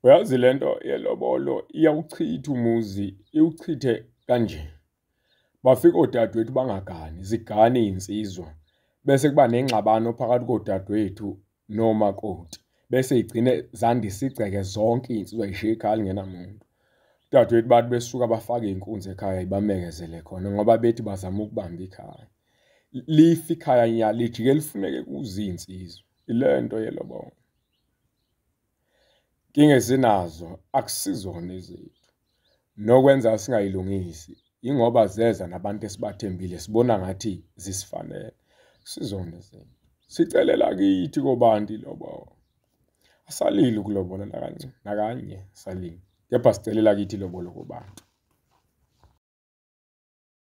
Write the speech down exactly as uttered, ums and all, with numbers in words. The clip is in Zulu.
Uyazi lento yelobolo iyawuchitha umuzi, iwuchithe kanje. Bafika odadewethu bangagani, zigane iy'nsizwa. Bese kuba nengxabano phakathi kodadewethu nomakoti. Bese igcine zandisa igceke zonke iy'nsizwa y'shiya ekhaya lingenamuntu. Udadewethu bathi besuka bafake iy'nkunzi ekhaya bamekezele khona ngoba bethi bazama ukubamba ikhaya. Lifa ikhaya nya lijike lifuneke kuzo iy'nsizwa. Ile nto yelobolo. Inkinga esinazo akusizona ezethu. Nokwenza singayilungisi ingoba zeza nabantu esibathembile sibona ngathi zisifanele. Akusizona ezethu. Sicelela kithi kobantu ilobolo. Asalile ukulobola nakanye, nakanye salile. Kepha sicelela kithi ilobolo kobantu.